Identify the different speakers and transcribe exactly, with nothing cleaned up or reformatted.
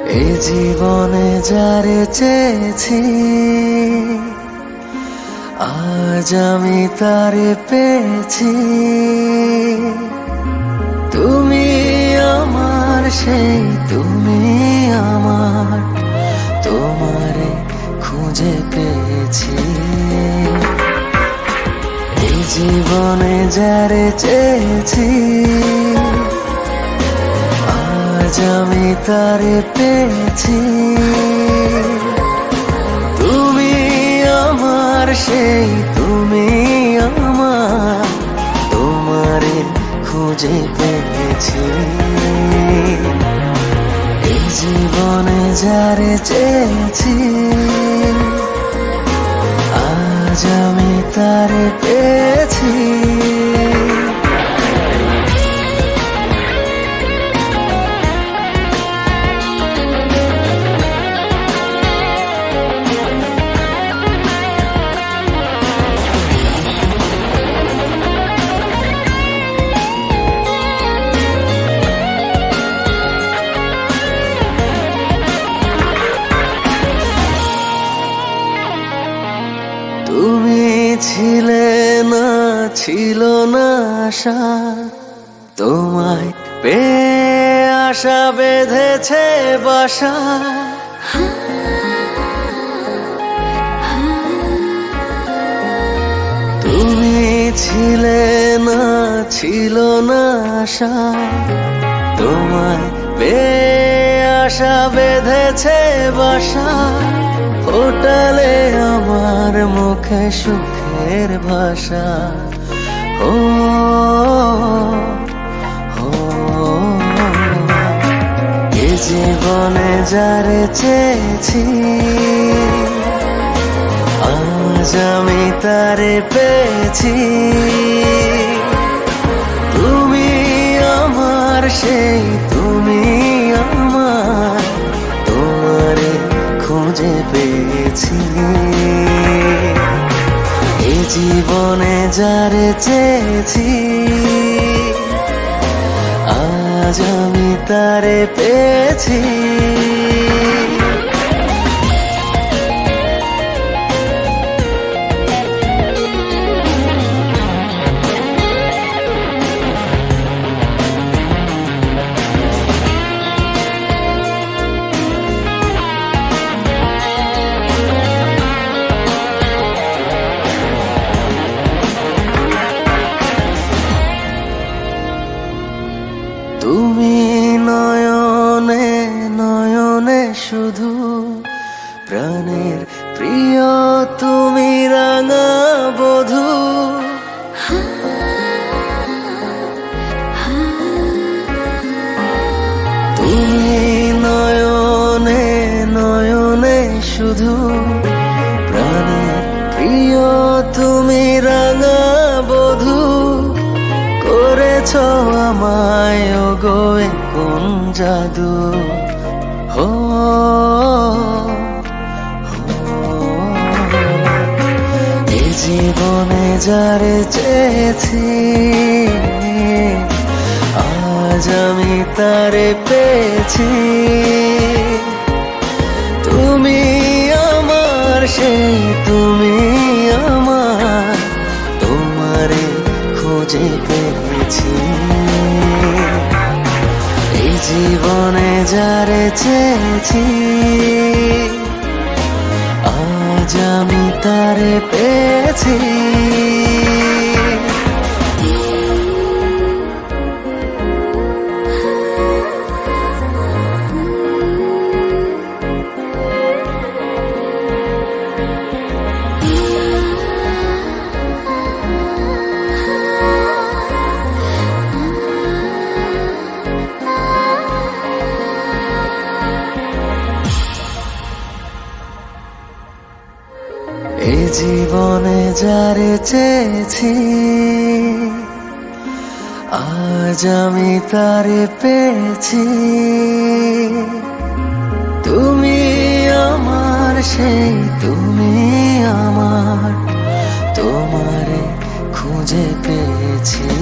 Speaker 1: এই জীবনে যারে চেয়েছি আজ আমি তারে পেয়েছি। তুমি আমার সেই তুমি আমার, তোমারে খুঁজে পেয়েছি। এই জীবনে যারে চেয়েছি আজ আমি তারে পেয়েছি। তুমি আমার সেই তুমি আমার, তোমারে খুঁজে পেয়েছি। এই জীবনে যারে চেয়েছি আজ আমি তারে পেয়েছি। তুমি ছিলে না, ছিল না আশা, তোমায় পেয়ে আশা বেঁধেছে বাসা। তুমি ছিলে না, ছিল না আশা, তোমায় পেয়ে আশা বেঁধেছে বাসা। ফোটালে আমার মুখে সুখের ভাষা। ও এ জীবনে যারে চেয়েছি আজ আমি তারে পেয়েছি। তুমি আমার সেই তুমি আমার, তোমারে খুঁজে পেয়েছি। এই জীবনে যারে চেয়েছি আজ আমি তারে পেয়েছি। তুমি নয়নে নয়নে শুধু, প্রাণের প্রিয় তুমি রাঙা বধূ। তুমি নয়নে নয়নে শুধু, প্রাণের প্রিয় তুমি রাঙা বধূ। করেছ আমায় ওগো কোন জাদু। হো এই জীবনে যারে চেয়েছি আজ আমি তারে পেয়েছি। তুমি আমার সেই তুমি আমার, তোমারে খুঁজে পেয়েছি। এই জীবনে যারে চেয়েছি আজ আমি তারে পেয়েছি। এই জীবনে যারে চেয়েছি আজ আমি তারে পেয়েছি। তুমি আমার সেই তুমি আমার, তোমারে খুঁজে পেয়েছি।